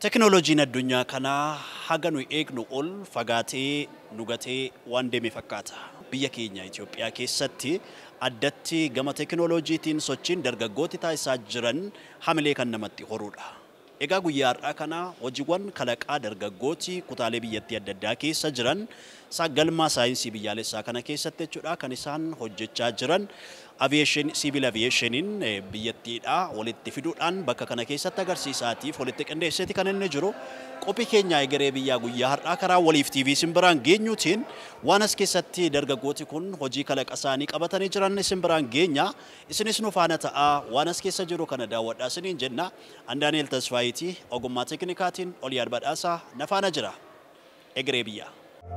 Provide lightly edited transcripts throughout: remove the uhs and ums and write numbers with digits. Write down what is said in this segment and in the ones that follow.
Teknooloojiin addunyaa kanaa haga nu eegnu ol fagaatee nugatee waan deeme fakkaata. Biyya keenya Itoophiyaa keessatti addatti gama teknooloojiitiin sochiin dargaggooti taasisaa jiran hamilee kan namatti horuudha. Egaa guyyaa har'aa kana hojiiwwan kalaqaa dargaggooti kutaalee biyyattii adda addaa keessa jiran galma saayinsii biyyaalessaa kana keessatti jechuudha kan isaan hojjechaa jiran civil aviationiin biyyattiidha walitti fiduudhaan bakka kana keessatti agarsiisaatiif walitti qindeesseeti kan inni jiru. Qophii keenya egeree biyyaa guyyaa har'aa karaa waliif TV simbiraan geenyuutiin waan as keessatti dargaggooti kun hojii kalaqa isaanii qabatanii jiran simbiraan geenya isinis nu faana ta'a waan as keessa jiru kana daawwadhaa isiniin jenna. Daani'eel Tasfaayitii ogummaa teknikaatiin Oliyaad Badhaasaa na faana jira. Egeree biyyaa.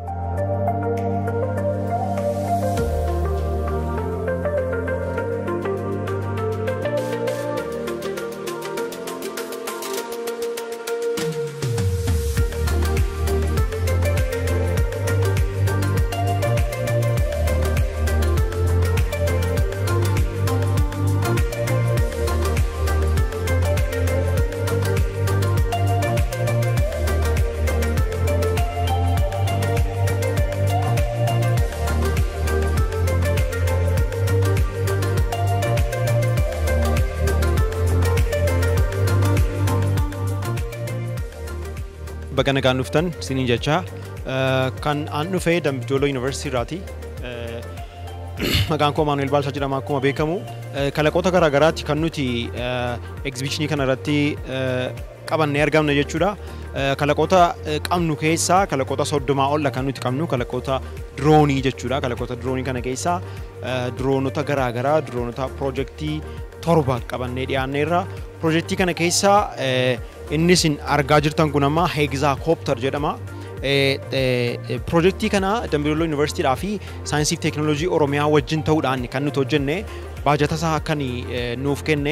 Bagana kan dhuftan siniin jecha kan aan dhufee Dambidooloo Yuunivarsiitii irraati. Maqaan koo Maanu'eel Baalchaa jedhama akkuma beekamu. Kalaqoota garaa garaatti kan nuti egzibiishinii kana irratti qabannee argamna jechuudha. Kalaqoota qabnu keessaa kalaqoota 30 ol kan nuti qabnu kalaqoota diroonii jechuudha. Kalaqoota diroonii kana keessaa diroonota garaa garaa diroonota piroojeektii 7 qabannee dhiyaanneerra. Piroojeektii kana keessaa innis argaa jirtan kun amma Hexacopter jedhama. Piroojeektii kana Dambidooloo Yuunivarsiitiidhaa fi Saayinsii fi Teekinooloojii Oromiyaa wajjin ta'uudhaan kan nuti hojjenne baajata isaa akka nuuf kenne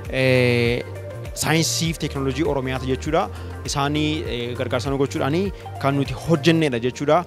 Saayinsii fi Teekinooloojii Oromiyaati jechuudha. Isaanii gargaarsa nu gochuudhaan kan nuti hojjennedha jechuudha.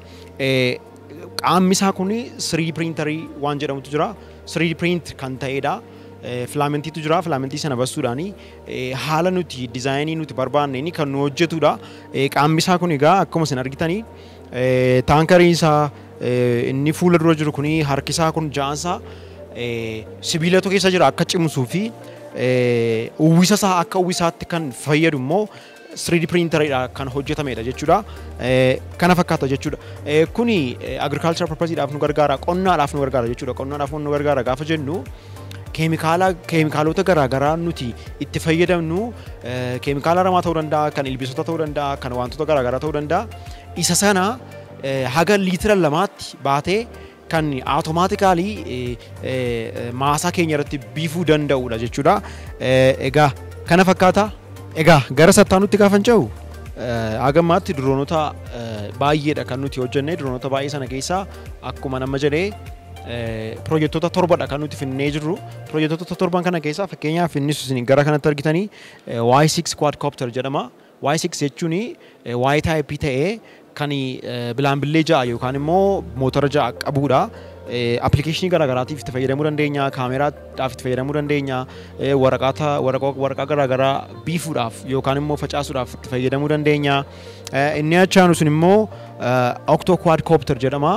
Qaamni isaa kun 3D printerii waan jedhamutu jira. 3D print kan ta'edha. Filaamentiitu jira. Filamentii sana basuudhaan haala nuti diizaayinii nuti barbaanneen kan nu hojjetudha. Qaamni isaa kun egaa akkuma isin argitanii taankariin isaa inni fuula dura jiru kun harki isaa kun ja'ansaa sibiilatu keessa jira akka cimsuu fi uwwisa isaa akka uwwisaatti kan fayyadu immoo 3D printeridha kan hojjetamedha jechuudha. Kana fakkaata jechuudha. Kuni agriculture purposeedhaaf nu gargaara, qonnaadhaaf nu gargaara jechuudha. Qonnaadhaaf nu gargaara gaafa jennu keemikaalota garaa garaa nuti itti fayyadamnu keemikaala ramaa ta'uu danda'a, kan ilbiisota ta'uu danda'a, kan wantoota garaa garaa ta'uu danda'a. Isa sana haga liitira 2tti baatee kan automaatikaalii maasaa keenya irratti biifuu danda'udha jechuudha. Egaa kana fakkaata. Egaa gara sattaanutti gaafa ce'u hagammaatti diroonota baay'eedha kan nuti hojjenne. Diroonota baay'ee sana keessaa akkuma nama jedhee piroojektota 7dha kan nuti finnee jirru. Piroojektota 7 kana keessaa fakkeenyaaf innis isin gara kanatti argitanii Y6 quadcopter jedhama. Y6 jechuun Y type ta'ee kan bilaambillee 6 yookaan immoo mootora 6 qabudha. Appilikeeshinii garaa garaatiif itti fayyadamuu dandeenya, kaameraadhaaf itti fayyadamuu dandeenya, waraqaa garaa garaa biifuudhaaf yookaan immoo facaasuudhaaf itti fayyadamuu dandeenya. Inni achaanu sun immoo Octo quadcopter jedhama.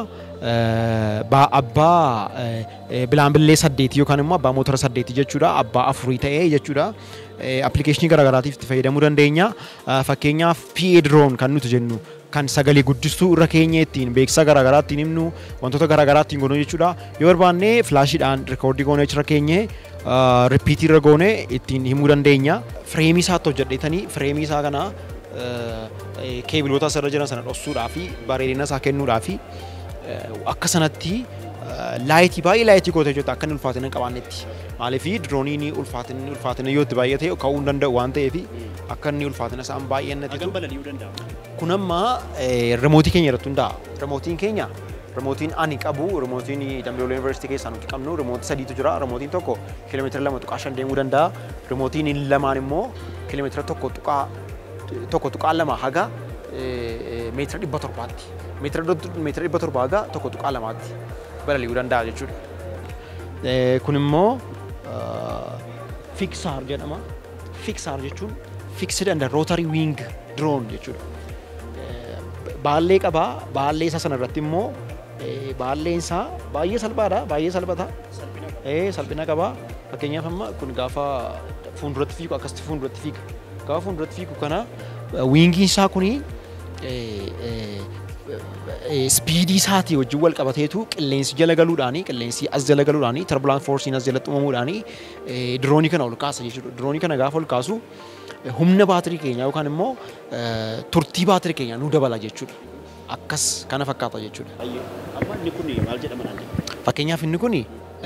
Abbaa bilaambillee 8 yookaan immoo abbaa mootora 8 jechuudha. Abbaa 4 ta'ee jechuudha. Appilikeeshinii garaa garaatiif itti fayyadamuu dandeenya. Fakkeenyaaf PA drone kan nuti jennu kan sagalee guddistuu irra keenya ittiin beeksisa garaa garaa ittiin himnu wantoota garaa garaa ittiin goonu jechuudha. Yoo barbaanne flaashiidhaan rikoordii goonee achirra keenye ripiitii irra goonee ittiin himuu dandeenya. Fireemii isaatti hojjedheetanii fireemii isaa kana keebiloota asirra jiran sana dhoksuudhaa fi bareedina isaa kennuudhaa fi akka sanatti laayitii baay'ee laayitii gootee jirtu akka inni ulfaatina hin qabaannetti. Maaliif dirooniin ulfaatina yoo itti baay'ate ka'uu hin danda'u waan ta'eef akka inni ulfaatina isaan baay'annatti. Hagam balali'uu danda'a. Kun amma remootii keenya irratti hundaa'a. Remootiin ani qabu, remootiin Dambidooloo Yuunivarsiitii keessaa nuti qabnu, remootii 3tu jira. Remootiin tokko kiiloomeetira 2.5 deemuu danda'a. Remootiin lamaan immoo kiiloomeetira 1.2 haga meetira 700tti. Meetira 700 haga 1.2tti balali'uu danda'a jechuudha. Kun immoo Fixar jedhama. Fixar jechuun fixed and rotary wing drone jechuudha. Baallee qabaa, baallee isa sana irratti immoo baalleen isaa baay'ee salphaadha, baay'ee salphata. Salphina qabaa. Fakkeenyaaf amma kun gaafa fuulduratti fiigu akkasitti fuulduratti fiiga. Gaafa fuulduratti fiigu kana wiingiin isaa kuni speedii isaatii wajjin wal qabateetu qilleensi jala galuudhaani, qilleensi as jala galuudhaani, turbulent forcein as jalatti uumamuudhaani diroonii kana ol kaasa jechuudha. Diroonii kana gaafa ol kaasu humna baatirii keenya yookaan immoo turtii baatirii keenya nu dabala jechuudha. Akkas kana fakkaata jechuudha. Amma inni kun maal jedhama naan jedhu? Fakkeenyaaf inni kun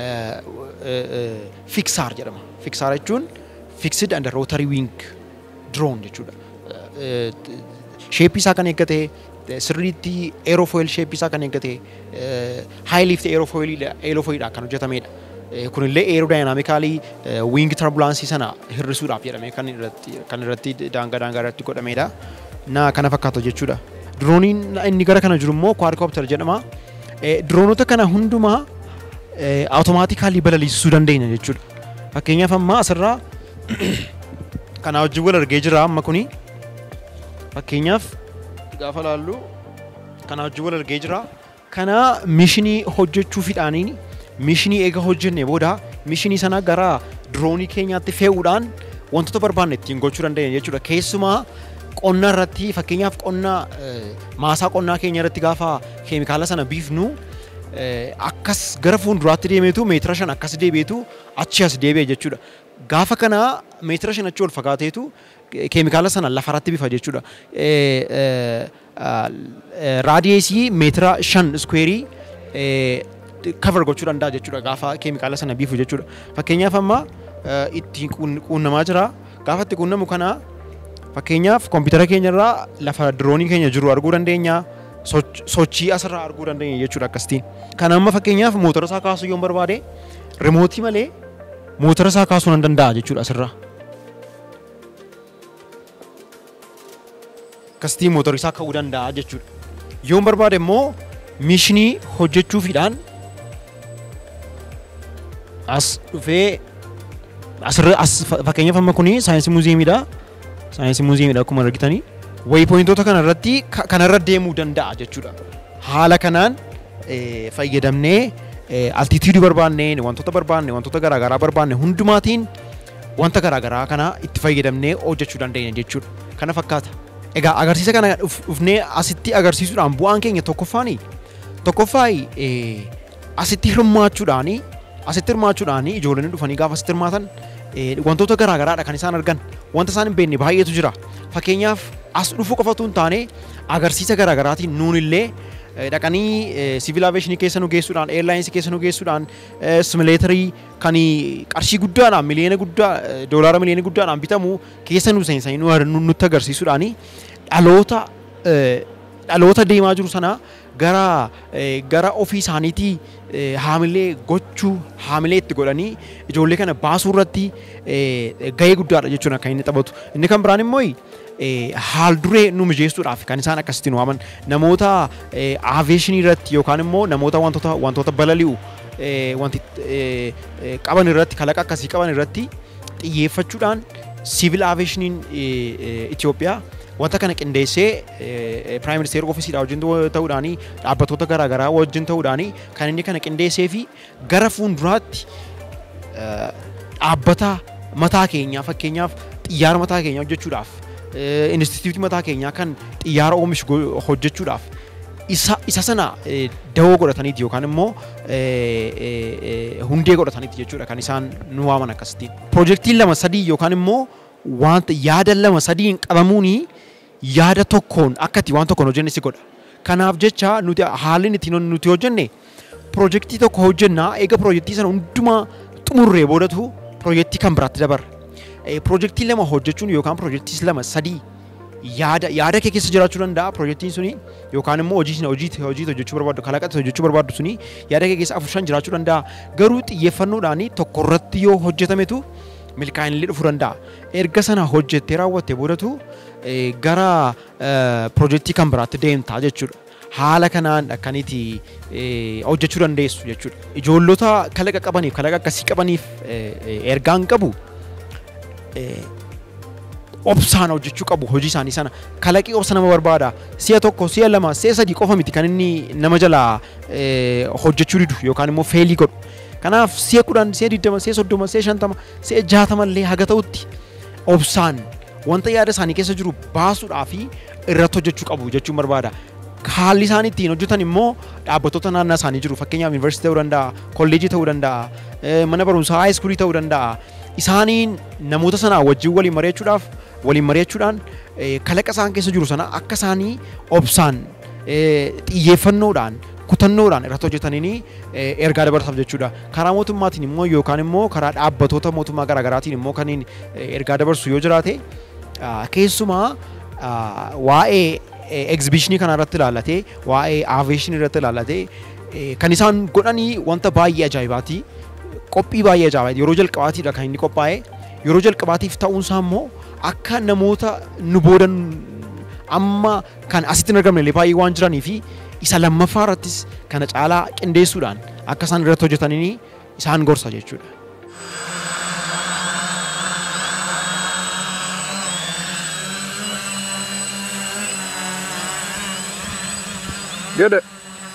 fixar jedhama. Fixar jechuun fixed and rotary wing drone jechuudha. Shape isaa kan eeggate sirriitti aerofoil shape isaa kan eeggate high lift aerofoilidha kan hojjetamedha. Kunillee aerodynamically wing turbulence sana hir'isuudhaaf jedhamee kan irratti daangaa irratti godhamedha. Kana fakkaatu jechuudha. Drooniin inni gara kana jiru immoo quadcopter jedhama. Droonota kana hundumaa automaatikaalii balaliisisuu dandeenya jechuudha. Fakkeenyaaf amma asirraa kana wajjin wal argee jira amma kuni. Fakkeenyaaf gaafa laallu kana wajjin wal argee jira. Kana mishinii hojjechuufiidhaaniin mishinii eega hojjenne booda mishinii sana gara droonii keenyaatti fe'uudhaan wantoota barbaanne ittiin gochuu dandeenya jechuudha. Keessumaa qonna irratti fakkeenyaaf maasaa qonnaa keenya irratti gaafa keemikaala sana biifnu akkas gara fuulduraatti deemeetu meetira 5 akkas deebi'eetu achi as deebi'e jechuudha. Gaafa kana meetira 5 achi ol fagaateetu keemikaala sana lafarratti bifa jechuudha. Raadiyeesii meetira 5 squareii cover gochuu danda'a jechuudha gaafa keemikaala sana biifu jechuudha. Fakkeenyaaf amma ittiin quunnamaa jira. Gaafa itti quunnamu kana fakkeenyaaf kompiitara keenya irraa lafa diroonii keenya jiru arguu dandeenya. Sochii asirraa arguu dandeenya jechuudha akkasitiin. Kana amma fakkeenyaaf mootora isaa kaasuu yoo barbaade remootii malee mootora isaa kaasuu nan danda'a jechuudha asirraa. Akkasitiin mootora isaa ka'uu danda'a jechuudha. Yoo barbaade immoo mishinii hojjechuufiidhaan as dhufee fakkeenyaaf amma kuni saayinsii muuziyeemiidha. Saayinsii muuziyeemiidha akkuma argitanii. Waypointoota kanarra deemuu danda'a jechuudha. Haala kanaan fayyadamnee altituudii barbaanne, wantoota garaagaraa barbaanne hundumaatiin wanta garaagaraa kana itti fayyadamnee hojjechuu dandeenya jechuudha. Kana fakkaata. Egaa agarsiisa kana dhufnee asitti agarsiisuudhaan bu'aan keenya tokkoffaa asitti hirmaachuudhaan ijoolleen dhufanii gaafa asitti hirmaatan wantoota garaagaraadha kan isaan argan. Wanta isaan hin beekne baay'eetu jira. Fakkeenyaaf as dhufuu qofatu hin taane agarsiisa garaagaraatiin nuunillee dhaqanii civil aviation keessa nu geessuudhaan, airlines keessa nu geessuudhaan, simulaatorii kan qarshii guddaadhaan doolaara miliyoona guddaadhaan bitamu keessa nu seensanii nutti agarsiisuudhaan dhaloota deemaa jiru sana gara ofii isaaniitii haamilee itti godhanii ijoollee kana baasuu irratti gahee guddaadha jechuudha kan inni taphatu. Inni kan biraan immoo haal duree nu mijeessuudhaaf kan isaan akkasitti nu waaman namoota aviation irratti yookaan immoo namoota wantoota balali'u qaban irratti kalaqa akkasii qaban irratti xiyyeeffachuudhaan civil aviation Itoophiyaa wanta kana qindeessee Prime Minister Office wajjin ta'uudhaan dhaabbattoota garaagaraa wajjin ta'uudhaan kan inni kana qindeessee fi gara fuulduraatti dhaabbata mataa keenyaa fakkeenyaaf xiyyaara mataa keenyaa hojjechuudhaaf instituutii mataa keenyaa kan xiyyaara oomishu hojjechuudhaaf isa sana dawoo godhataniiti yookaan immoo hundee godhataniiti jechuudha kan isaan nu waaman akkasitiin. Piroojeektiin 2-3 yookaan immoo wanta yaada 2-3 qabamuuni yaada tokkoon akkatti waan tokkoon hojjenne si godha. Kanaaf jecha nuti haalli ittiin nuti hojjenne piroojeektii tokko hojjennaa eega piroojeektii sana hundumaa xumurree boodatu piroojeektii kan biraatti dabarra. Piroojeektii 2 hojjechuun yookaan piroojeektii 2-3 yaada kee keessa jiraachuu danda'a piroojeektiin suni yookaan immoo hojii hojjechuu barbaaddu kalaqatti hojjechuu barbaaddu suni yaada kee keessa 4-5 jiraachuu danda'a. Garuu xiyyeeffannoodhaan tokko irratti yoo hojjetametu milkaa'inillee dhufuu danda'a. Erga sana hojjettee raawwattee boodatu gara piroojeektii kan biraatti deemtaa jechuudha. Haala kanaan akkanitti hojjechuu dandeessu jechuudha. Ijoollota kalaqa qabaniif kalaqa akkasii qabaniif ergaan qabu obsaan hojjechuu qabu hojii isaanii sana kalaqii obsa nama barbaada si'a tokko si'a lama si'a sadii qofa miti kan inni nama jalaa hojjechuu didu yookaan immoo feelii godhu kanaaf si'a 10 si'a 20 si'a 30 si'a 50 si'a 60 illee haga ta'utti obsaan wanta yaada isaanii keessa jiru baasuudhaa fi irratti hojjechuu qabu jechuun barbaada. Haalli isaanii ittiin hojjetan immoo dhaabbattoota naannoo isaanii jiru fakkeenyaaf yuunivarsiitii ta'uu danda'a, kolleejii ta'uu danda'a, mana barumsaa haayiskuulii ta'uu danda'a. Isaaniin namoota sanaa wajjin waliin mari'achuudhaan kalaqa isaan keessa jiru sana akka isaanii obsaan xiyyeeffannoodhaan kutannoodhaan irratti hojjetaniin ergaa dabarsaaf jechuudha. Karaa mootummaatiin immoo yookaan immoo karaa dhaabbattoota mootummaa garaagaraatiin immoo kan ergaa dabarsu yoo jiraate keessumaa waa'ee exhibitionii kana irratti ilaallatee waa'ee aviation irratti ilaallatee kan isaan godhanii wanta baay'ee ajaa'ibaati. Qophii baay'ee ajaa'ibaati. Yeroo jalqabaatiidha kan inni qophaa'e. Yeroo jalqabaatiif ta'uunsaa immoo akka namoota nu boodan amma kan asitti hin argamne illee baay'ee waan jiranii fi isa lammaffaa irrattis kana caalaa qindeessuudhaan akka isaan irratti hojjetaniin isaan gorsa jechuudha. Get it.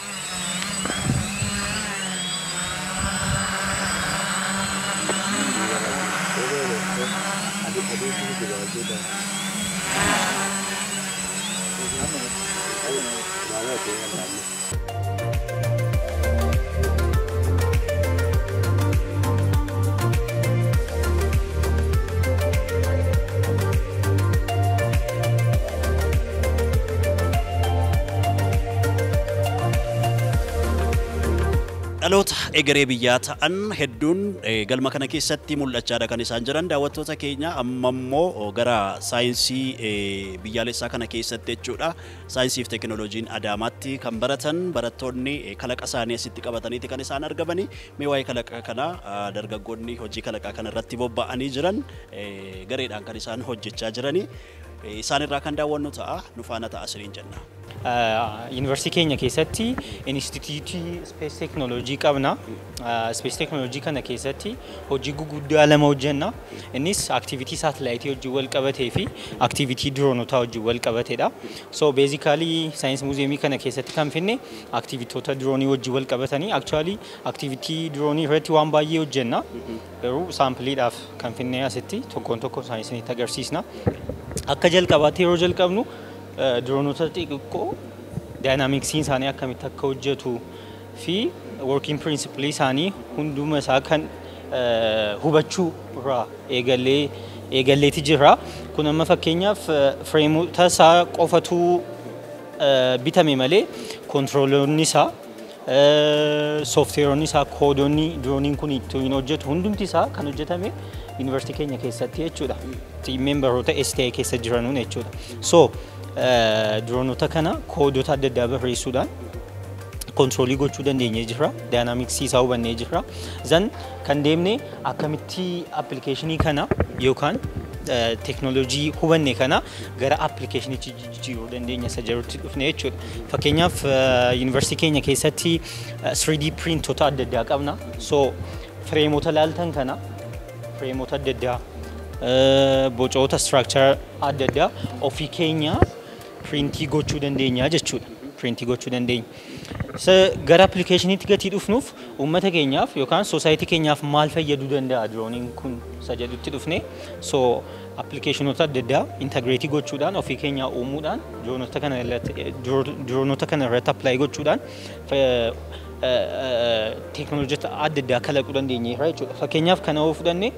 Dhaloota egeree biyyaa ta'an hedduun galma kana keessatti mul'achaadha kan isaan jiran daawwattoota keenya amma immoo gara saayinsii biyyaalessaa kana keessatti jechuudha. Saayinsii fi teekinooloojiin Adaamaatti kan baratan barattoonni kalaqa isaanii asitti qabataniiti kan isaan argamanii. Mee waa'ee kalaqa kana dargaggoonni hojii kalaqaa kana irratti bobba'anii jiran gareedhaan kan isaan hojjechaa jiranii. Isaan irraa kan daawwannu ta'a nu faana ta'a isiniin jenna. Yuunivarsiitii keenya keessatti Inistituutii Space Technology qabna. Space Technology kana keessatti hojii guguddaa lama hojjenna. Innis activity satellite wajjin wal qabatee fi activity dronotaa wajjin wal qabateedha. So basically science museum kana keessatti kan finne activitoota dronii wajjin wal qabatanii actually activity dronii irratti waan baay'ee hojjenna. Garuu saampliidhaaf kan finne asitti tokkoon tokko saayinsinitti agarsiisna. Akka jalqabaatti yeroo jalqabnu dronoota xixiqqoo daayinaamiksiin isaanii akkamitti akka hojjetu fi working principle isaanii hunduma isaa kan hubachuu irraa eegalleeti jira. Kun amma fakkeenyaaf fireemota isaa qofatu bitame malee kontirooloonni isaa sooftiweeronni isaa koodonni drooniin kun ittiin hojjetu hundumti isaa kan hojjetame yuunivarsiitii keenya keessatti jechuudha. Membaroota STI keessa jiranuun jechuudha. So dronoota kana koodota adda addaa barreessuudhaan kontiroolii gochuu dandeenyee jira. Daayinaamiksii isaa hubannee jira. Zan kan deemne akkamitti appilikeeshinii kana yookaan teeknooloojii hubanne kana gara appilikeeshiniitti jijjiiruu dandeenya isa jirutti dhufne jechuudha. Fakkeenyaaf yuunivarsiitii keenya keessatti 3D printoota adda addaa qabna. So fireemota laaltan kana fireemota adda addaa bocoota structure adda addaa ofii keenya printii gochuu dandeenya jechuudha. Printii gochuu dandeenya. Gara appilikeeshiniitti gatii dhufnuuf uummata keenyaaf yookaan soosaayitii keenyaaf maal fayyaduu danda'a drooniin kun isa jedhutti dhufne. So appilikeeshinoota adda addaa integreetii gochuudhaan ofii keenyaa uumuudhaan droonota kana irratti appilaayi gochuudhaan teeknooloojiota adda addaa kalaquu dandeenyeerra jechuudha. Fakkeenyaaf kana yoo fudhanne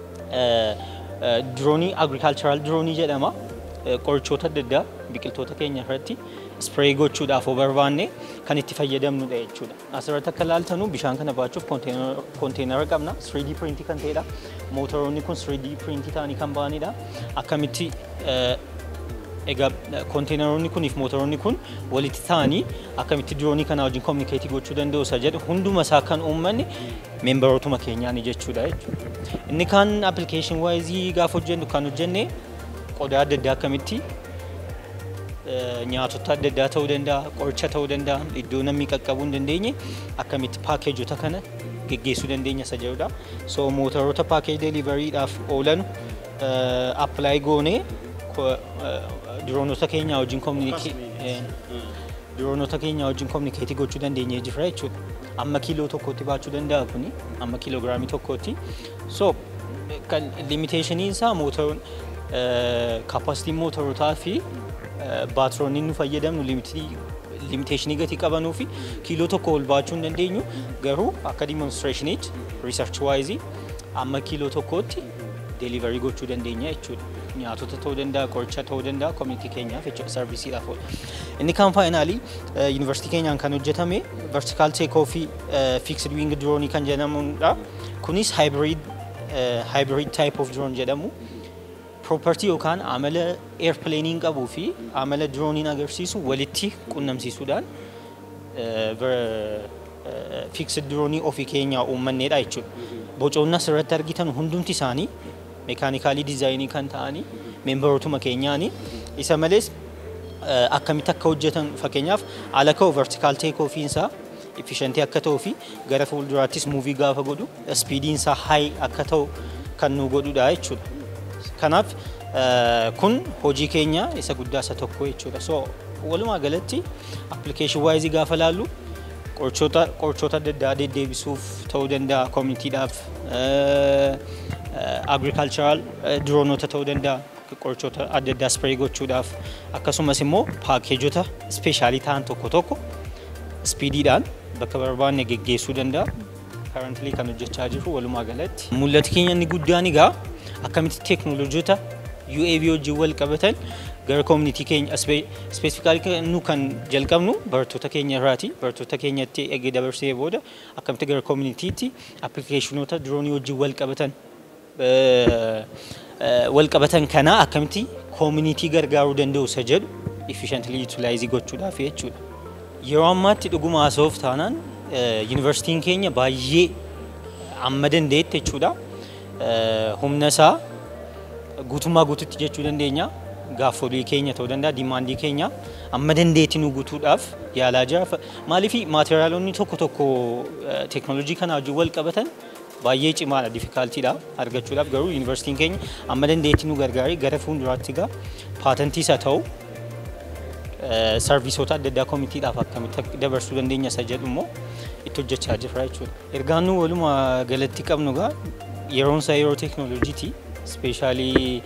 droonii agricultural droonii jedhama. Qorichoota adda addaa biqiltoota keenya irratti spray gochuudhaaf barbaanne kan itti fayyadamnudha jechuudha. Asirratti akka ilaaltanu bishaan kana baachuuf konteenara qabna. 3D printii kan ta'edha. Mootoroonni kun 3D printii ta'anii kan ba'anidha. Akkamitti egaa konteenaroonni kuniif mootoroonni kun walitti ta'anii akkamitti droonii kana wajjin kominikeetii gochuu danda'u isa jedhu hunduma isaa kan uummanne membarootuma keenyaani jechuudha. Inni kaan appilikeeshin waayizii gaafa hojjennu kan hojjenne qodaa adda addaa akkamitti nyaatota adda addaa ta'uu danda'a, qoricha ta'uu danda'a, iddoo namni qaqqabuu hin dandeenye akkamitti paakeejota kana geggeessuu dandeenya isa jedhudha. So mootoroota paakeej deeliveriidhaaf oolan apply goone diroonota keenya wajjin communicate gochuu dandeenyee jirra jechuudha. Amma kiiloo tokkotti baachuu danda'a kuni amma kiiloogiraamii tokkotti. So kan limitationin isaa mootoron capacity mootorotaa fi baatiroonni nu fayyadamnu limitationii gati qabanuu fi kiiloo tokko ol baachuu hin dandeenyu garuu akka demonstrationitti research wise amma kiiloo tokkotti delivery gochuu dandeenya jechuudha. Nyaatota ta'uu danda'a, qoricha ta'uu danda'a, community keenyaaf jechuudha servisiidhaaf oola. Inni kan faayinaalii yuunivarsiitii keenyaan kan hojjetame vertical take off fixed wing drone kan jedhamudha. Kunis hybrid type of drone jedhamu. Property yookaan amala airplanein qabuu fi amala dronein agarsiisu walitti qunnamsiisuudhaan fixed drone ofii keenyaa uummanneedha jechuudha. Bocoonni asirratti argitan hundumti isaanii meekaanikaalii diizaayinii kan ta'anii meembarootuma keenyaani. Isa malees akkamitti akka hojjetan fakkeenyaaf ala ka'u vertical take off isaa efficientii akka ta'uu fi gara fuulduraattis muuvii gaafa godhu speediin isaa high akka ta'u kan nu godhudha jechuudha. Kanaaf kun hojii keenya isa guddaa isa tokko jechuudha. So walumaa galatti application wise gaafa laallu qorichoota adda addaa deddeebisuuf ta'uu danda'a communityidhaaf agricultural droonota ta'uu danda'a qorichoota adda addaa spray gochuudhaaf akkasumas immoo paakeejota speeshaalii ta'an tokko speediidhaan bakka barbaanne geggeessuu danda'a. Currently kan hojjechaa jiru walumaa galatti. Mul'ati keenya inni guddaan egaa akkamitti teeknooloojiyoota UAV wajjin wal qabatan gara community keenya specifically nu kan jalqabnu barattoota keenya irraati. Barattoota keenyatti eegee dabarsee booda akkamitti gara communitytti applicationoota droonii wajjin wal qabatan kana akkamitti community gargaaruu danda'u isa jedhu efficiently utilize gochuudhaaf jechuudha. Yeroo ammaatti dhuguma haasa'uuf taanaan yuunivarsiitiin keenya baay'ee amma dandeetti jechuudha. Humna isaa guutummaa guututti jechuu dandeenya. Gaaffolii keenya ta'uu danda'a, dimaandii keenya amma dandeetti nu guutuudhaaf yaalaa jira. Maaliif maateriyaaloonni tokko teeknooloojii kana wajjin wal qabatan baay'ee cimaadha, difficultiidha argachuudhaaf. Garuu yuunivarsiitiin keenya amma dandeetti nu gargaaree gara fuulduraatti egaa paatentii isa ta'u servisoota adda addaa koomitiidhaaf akkamitti dabarsuu dandeenya isa jedhu immoo itti hojjechaa jirra jechuudha. Ergaan nu walumaa galatti qabnu egaa yeroon isaa yeroo teeknooloojiiti. Especially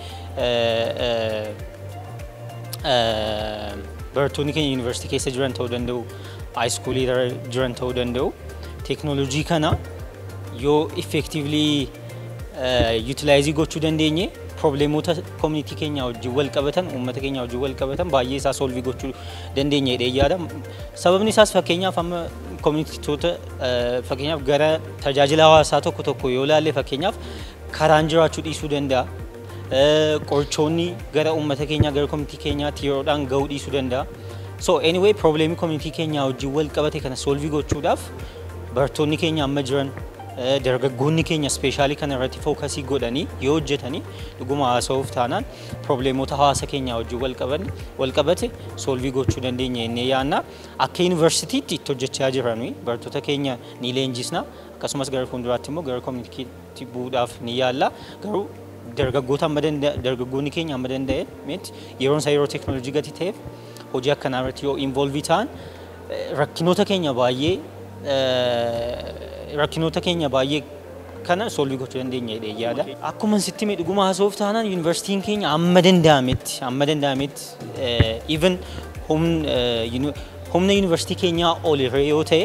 barattoonni keenya yuunivarsiitii keessa jiran ta'uu danda'u, haayiskuulii jiran ta'uu danda'u. Teeknooloojii kana yoo effectively utilize gochuu dandeenye probleemota community keenya wajjin wal qabatan, uummata keenya wajjin wal qabatan baay'ee isaa solve gochuu dandeenya jedhee yaada. Sababni isaas fakkeenyaaf amma communitytoota fakkeenyaaf gara tajaajila hawaasaa tokko yoo ilaalle fakkeenyaaf karaan jiraachuu dhiisuu danda'a. Qorichoonni gara uummata keenyaa gara community keenyaatti yeroodhaan gahuu dhiisuu danda'a. So anyway probleemii community keenyaa wajjin wal qabate kana solve gochuudhaaf barattoonni keenya amma jiran dargaggoonni keenya speeshaalii kana irratti fookasii godhanii yoo hojjetanii dhuguma haasa'uuf taanaan probleemota hawaasa keenyaa wajjin wal qabate solve gochuu dandeenya jennee yaadna. Akka yuunivarsiitiitti itti hojjechaa jiranii barattoota keenya ni leenjisna. Akkasumas gara fuulduraatti immoo gara communityatti bu'uudhaaf ni yaalla. Garuu dargaggoonni keenya amma danda'etti yeroon isaa yeroo teeknooloojii gati ta'eef hojii akkanaa irratti yoo involvii ta'an rakkinoota keenya baay'ee kana solve gochuu dandeenya jedhee yaada. Akkuma sitti dhuguma haasa'uuf taanaan yuunivarsiitiin keenya amma danda'ametti even humna yuunivarsiitii keenyaa ol yoo ta'e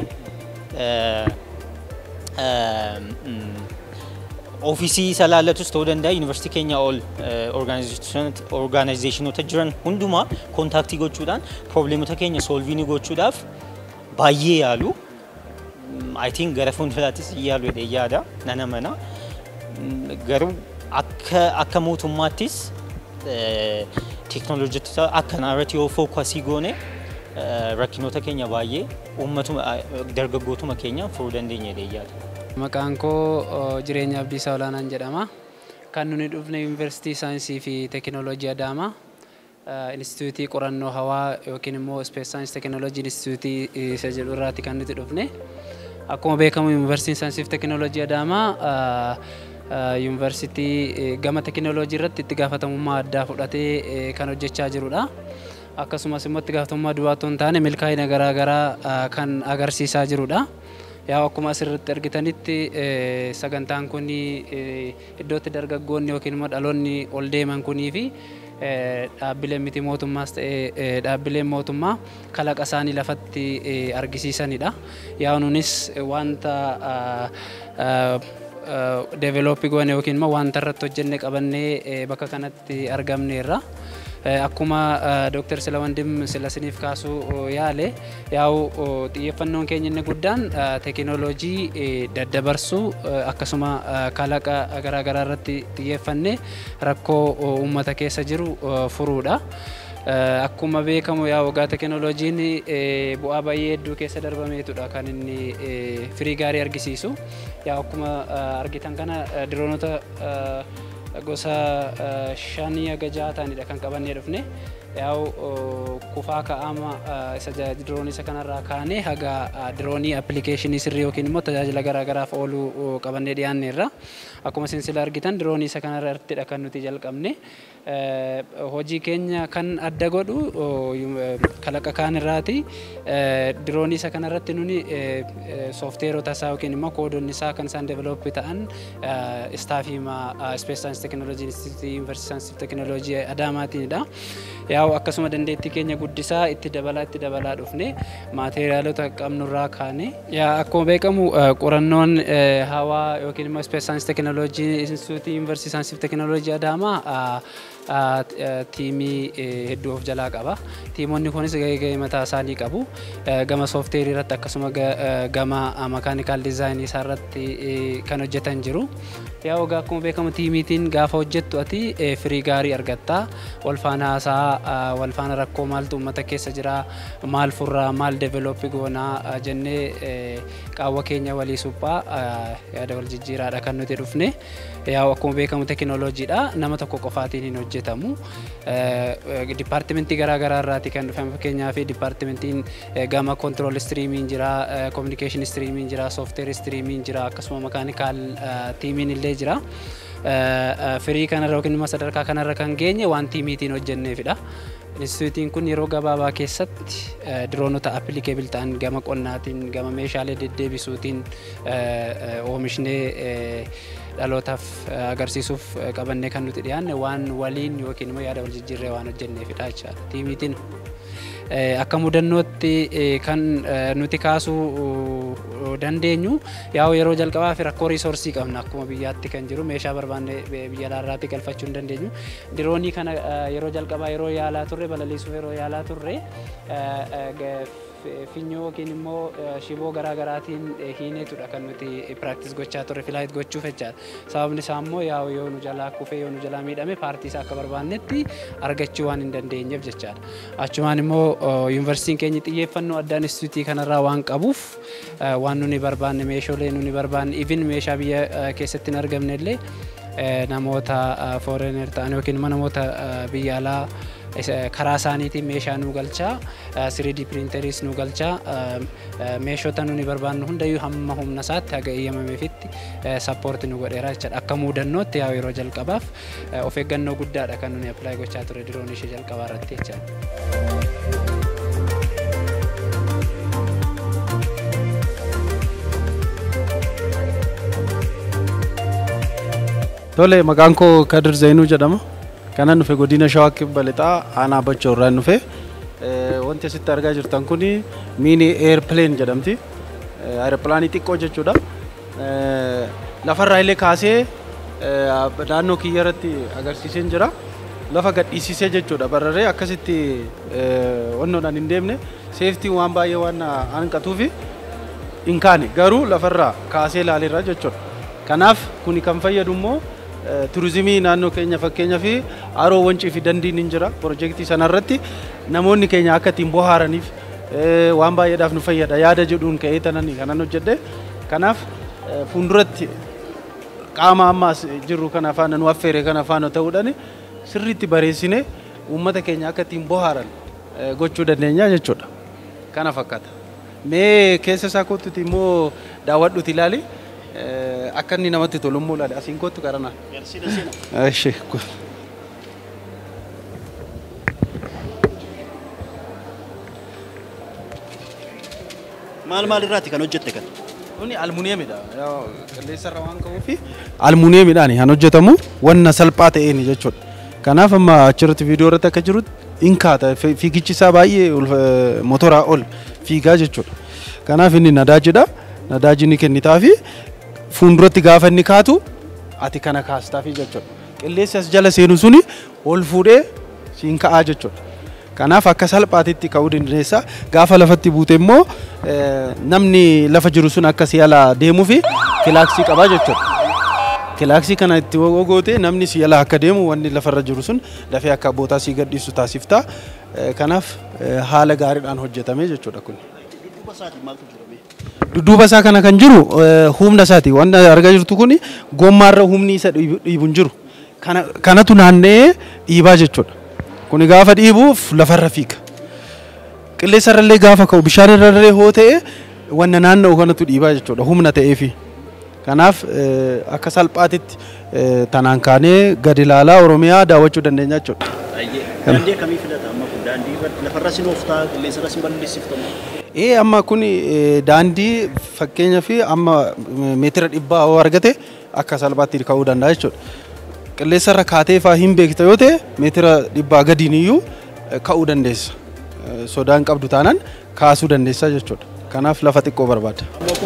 ofiisii isa laallatus ta'uu danda'a yuunivarsiitii keenya ol organizationota jiran hundumaa kontaaktii gochuudhaan probleemota keenya solve gochuudhaaf baay'ee yaalu. I think gara fuulduraattis yaalu jedhee yaada nan amana. Garuu akka mootummaattis teeknooloojiota akkanaa irratti yoo fookasii goone rakkinoota keenya baay'ee dargaggootuma keenya furuu dandeenya jedhee yaada. Maqaan koo Jireenya Abdiisaa Olaanaan jedhama. Kan nuni dhufne Yuunivarsiitii Saayinsii fi Teekinooloojii Adaamaa Instituutii Qorannoo Hawaa yookiin immoo Space Science Technology Instituutii isa jedhu irraatti kan nuti dhufne. Akkuma beekamu Yuunivarsiitiin Saayinsii fi Teekinooloojii Adaamaa yuunivarsiitii gama teekinooloojii irratti itti gaafatamummaa addaa fudhatee kan hojjechaa jirudha. Akkasumas immoo itti gaafatamummaa duwwaa otoo hin taane milkaa'ina garaagaraa kan agarsiisaa jirudha. Yaa akkuma asirratti argitanitti sagantaan kun iddootti dargaggoonni yookiin immoo dhaloonni ol deeman kunii fi dhaabbileen miti mootummaas ta'ee dhaabbileen mootummaa kalaqa isaanii lafatti argisiisanidha. Yaa nunis wanta developii goone yookiin immoo wanta irratti hojjenne qabannee bakka kanatti argamneerra. Akkuma Dr. Silawandim Silasiniif kaasuu yaale yaa'u xiyyeeffannoon keenya inni guddaan teekinooloojii daddabarsuu akkasuma kalaqa garaagaraa irratti xiyyeeffannee rakkoo uummata keessa jiru furuudha. Akkuma beekamu yaa waggaa teekinooloojiin bu'aa baay'ee hedduu keessa darbameetudha kan inni firii gaarii argisiisu. Yaa akkuma argitan kana diroonota gosa 5 haga 6 ta'anidha kan qabannee dhufne. Yaa'u kufaa ka'ama isa diroonii isa kanarraa kaanee haga diroonii appilikeeshinii sirrii yookiin immoo tajaajila garaagaraaf ooluu qabannee dhiyaanneerra. Akkuma isin sila argitan diroonii isa kanarrattidha kan nuti jalqabne. Hojii keenya kan adda godhu kalaqa kaan irraati. Diroonii isa kanarratti nuni soofteerota isaa yookiin immoo koodonni isaa kan isaan developii ta'an istaafii Space Science Technology Institute University Science Technology Adaamaatinidha. Yaa'u akkasuma dandeettii keenya guddisaa itti dabalaa dhufne maateriaalota qabnurraa kaane. Yaa akkuma beekamu qorannoon hawaa yookiin immoo Space Science Technology Institute University Science Technology Adaamaa tiimii hedduu of jalaa qaba. Tiimonni kunis gahee mataa isaanii qabu. Gama soofteerii irratti akkasuma gama makaanikaal diizaayinii isaa irratti kan hojjetan jiru. Yaa ogaa akkuma beekamu tiimiitiin gaafa hojjettu ati firii gaarii argatta. Wal faana haasaa, wal faana rakkoo maaltu uummata keessa jira, maal furraa, maal developii goonaa jennee qaawwa keenya walii suphaa yaada wal jijjiiraadha kan nuti dhufne. Yaa akkuma beekamu teekinooloojiidha. Nama tokko qofaatiin hin hojjetamu. Dipaartimentii garaagaraa irraati kan dhufan fakkeenyaaf dipaartimentiin gama kontirool istiriimiin jira, kominikeeshin istiriimiin jira, soofteer istiriimiin jira, akkasuma makaanikaal tiimiin illee jira. Firii kanarra yookiin immoo sadarkaa kanarra kan geenye waan tiimiitiin hojjenneefidha. Instituutiin kun yeroo gabaabaa keessatti diroonota appilikeebil ta'an gama qonnaatiin, gama meeshaalee deddeebisuutiin oomishnee dhalootaaf agarsiisuuf qabannee kan nuti dhiyaanne waan waliin yookiin immoo yaada wal jijjiirree waan hojjenneefidha jechaadha. Tiimiitiin akka mudannootti kan nuti kaasuu dandeenyu yaa'u yeroo jalqabaa fi rakkoo riisoorsii qabna akkuma biyyaatti kan jiru meeshaa barbaanne biyya alaarraatti galfachuu hin dandeenyu. Diroonii kana yeroo jalqabaa yeroo yaalaa turre balaliisuuf yeroo yaalaa turre finyoo yookiin immoo shiboo garaagaraatiin hiineetudha kan nuti piraaktis gochaa turre filaayit gochuuf jechaadha. Sababni isaa immoo yaa'u yoo nu jalaa kufee yoo nu jalaa miidhame paartii isaa akka barbaannetti argachuu waan hin dandeenyeef jechaadha. Achumaan immoo yuunivarsiitiin keenya xiyyeeffannoo addaan instituutii kanarraa waan qabuuf waan nuni barbaanne meeshaalee nuni barbaanne even meeshaa biyya keessatti hin argamne illee namoota foreigner ta'an yookiin namoota biyya alaa karaa isaaniitiin meeshaa nu galchaa 3D printeris nu galchaa meeshota nuni barbaannu hundayyuu hamma humna isaatti haga eeyyamameefitti sappoorti nu godheera jechaadha. Akka mudannootti yaa yeroo jalqabaaf of eeggannoo guddaadha kan nuni appilaayi gochaa ture diroonii ishee jalqabaa irratti jechaadha. Tole, maqaan koo Kadir Zainuu jedhama. Kanan dhufe godina Shawaa Kibba Lixaa aanaa Bachoo irraan dhufe. Wanti asitti argaa jirtan kun miini eerpileen jedhamti. Aeropilaanii xiqqoo jechuudha. Lafarraa illee kaasee naannoo kiyya irratti agarsiiseen jira. Lafa gadhiisisee jechuudha. Bararee akkasitti wannoodhaan hin deemne seeftii waan baay'ee waan hanqatuufi hin kaane garuu lafarraa kaasee ilaaleerra jechuudha. Kanaaf kuni kan fayyadu immoo turizimii naannoo keenya fakkeenyaa fi haroo wancii fi dandiin hin jira piroojeektii sanarratti namoonni keenya akka ittiin bohaaraniif waan baay'eedhaaf nu fayyada yaada jedhuun ka'ee tananii kanan hojjedhe. Kanaaf fuulduratti qaama ammaas jirru kana faana nu affeere kana faana ta'uudhaan sirriitti bareessine uummata keenya akka ittiin bohaaran gochuu dandeenya jechuudha. Kana fakkaata. Mee keessa isaa kootutti immoo daawwadhuuti ilaali. akka inni namatti tolu immoo laale asiin kootu qarana. Garsiina sina. Eshi. Maal irraati kan hojjette kan? Kuni almuuniyeemidha. Qilleensarra waan qabuufi almuuniyeemidhaan kan hojjetamu wanna salphaa ta'een jechuudha. Kanaaf amma achirratti viidiyoo irratti akka jirutti inkaata fiigichi isaa baay'ee motoraa ol fiigaa jechuudha. Kanaaf inni nadaajidha. Nadaaji ni kennitaafi fuulduratti gaafa inni kaatu ati kana kaastaafi jechuudha. Qilleensi as jala seenu suni ol fuudhee siin ka'aa jechuudha. Kanaaf akka salphaatitti ka'uu dandeessa. Gaafa lafatti buute immoo namni lafa jiru sun akka si'ala deemuufi kilaaksii qabaa jechuudha. Kilaaksii kana itti goote namni si'ala akka deemu wanni lafarra jiru sun dafee akka bootaa sii gadhiisu taasifta. Kanaaf haala gaariidhaan hojjetame jechuudha kun. Dudduuba isaa kana kan jiru humna isaati. Wanna argaa jirtu kun gommaarra humni isa dhiibu hin jiru. Kanatu naannee dhiibaa jechuudha. Kuni gaafa dhiibuuf lafarra fiiga. Qilleensarrallee gaafa ka'u bishaanirrallee hoo ta'e wanna naanna'u kanatu dhiibaa jechuudha humna ta'eefi. Kanaaf akka salphaatitti tanaan kaanee gadi ilaalaa Oromiyaa daawwachuu dandeenya jechuudha. Daandii akkamii filata amma kun daandii lafarra sin ooftaa qilleensarra sin balleessiftamu? Amma kun daandii fakkeenyaaf amma meetira 100 yoo argate akka salphaatti ka'uu danda'a jechuudha. Qilleensarra kaatee fa'aa hin beekta yoo ta'e meetira 100 gadiin iyyuu ka'uu dandeessa. Sodaan qabdu taanaan kaasuu dandeessa jechuudha. Kanaaf lafa xiqqoo barbaada.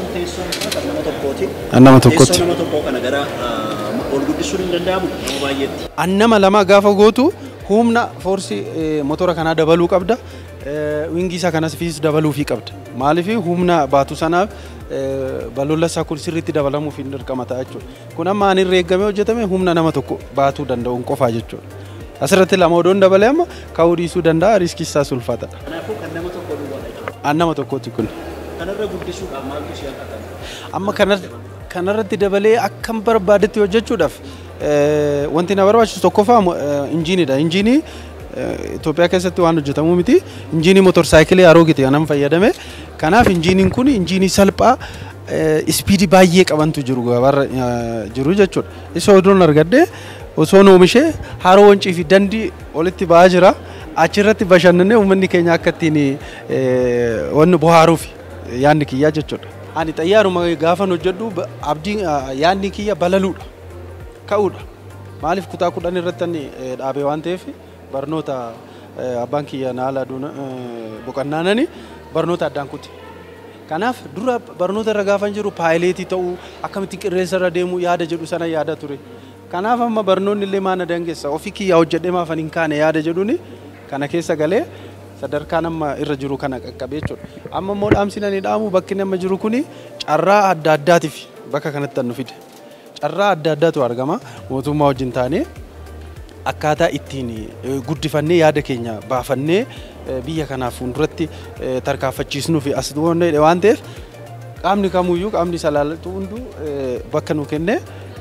Nama tokkotti. Nama tokkoo kana gara ol guddisuun hin danda'amu nama baay'eetti. Nama lama gaafa gootu humna foorsii motora kanaa dabaluu qabda. Wingii isaa kanas fiis dabaluufii qabda. Maaliif humna baatu sanaaf baloolla isaa kun sirriitti dabalamuuf hin dirqama ta'a jechuudha. Kun amma ani irra eegamee hojjetame humna nama tokko baatuu danda'uun qofaa jechuudha. Asirratti lama odoon dabalee amma ka'uu dhiisuu danda'a riiskii isaa sulfata. Kanaafuu kan nama tokko duwwaa jechuudha. An nama tokkotti kun. Kanarra guddisuudhaaf maaltu si akka amma kanarratti dabalee akkam barbaadetti hojjechuudhaaf wanti na barbaachisu tokkoffaa injiinidha. Injiinii Itoophiyaa keessatti waan hojjetamu miti. Injiinii motorsaayikilii aroogiti kanan fayyadame. Kanaaf injiiniin kun injiinii salphaa ispiidii baay'ee qabantu jiru gabaarra jiru jechuudha. Isa odoon argadde osoo oomishee haroo wancii fi dandii olitti ba'aa jira. Achirratti bashannanee uummanni keenya akka ittiin wanni bohaaruuf yaadni kiyyaa jechuudha. Ani xayyaaruma gaafan hojjedhu abdiin yaadni kiyya balaluudha. Ka'uudha. Maaliif kutaa 10 irratti dhaabee waan ta'eef barnoota abbaan kiyya naala boqannaanani barnoota addaan kuti. Kanaaf dura barnoota irra gaafan jiru paayileetii ta'uu akkamitti qilleensarra deemu yaada jedhu sana yaada ture. Kanaaf amma barnoonni illee maana dangeessa ofii kiyya hojjedhee maaf hin kaane yaada jedhuuni kana keessa galee sadarkaan amma irra jiru kana qaqqabee jechuudha. Amma immoo dhaamsinanii dhaamu bakki nama jiru kuni carraa adda addaatiif bakka kanatti nu fide. Carraa adda addaatu argama mootummaa wajjin taanee akkaataa ittiin guddifannee yaada keenya baafannee biyya kanaaf fuulduratti tarkaanfachiisnuu fi as duwwanne waan ta'eef qaamni kamuyyuu qaamni salaalatu hunduu bakka nu kenne